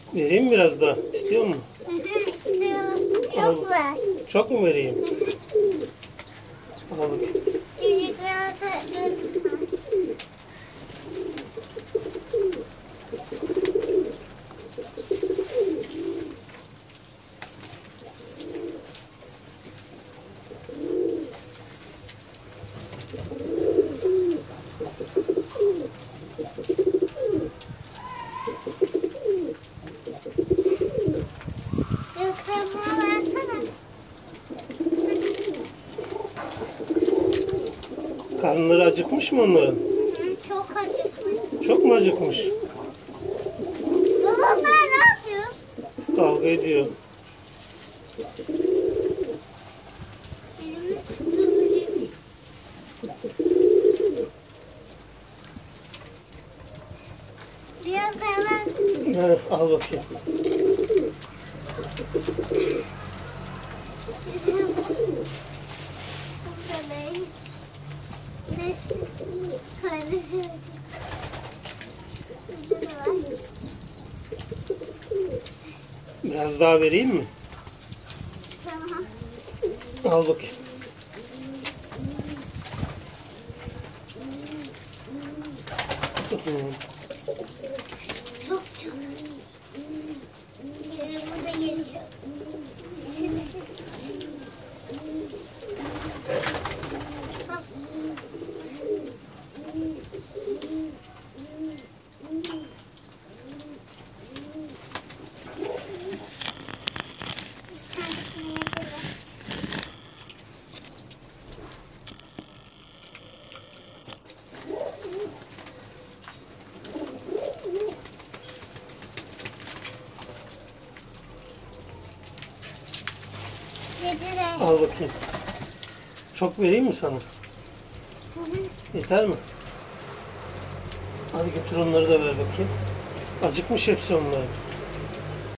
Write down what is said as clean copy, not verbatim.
Vereyim mi biraz daha? İstiyor musun? İstiyorum. Al. Çok ver. Çok mu vereyim? Al bakayım. Çocuklara da Yıkama versene. Karnları acıkmış mı onların? Çok acıkmış. Çok mu acıkmış? Babamlar ne yapıyor? Kavga ediyor. Elimi tutacağım. Biraz da hemen Al bakayım. bebeğim. Neyse. Kardeşim. Biraz daha vereyim mi? Tamam. Al bakayım. Tamam. Çok. Bu da geliyor. Al bakayım. Çok vereyim mi sana? Yeter mi? Hadi götür onları da ver bakayım. Acıkmış hepsi onların.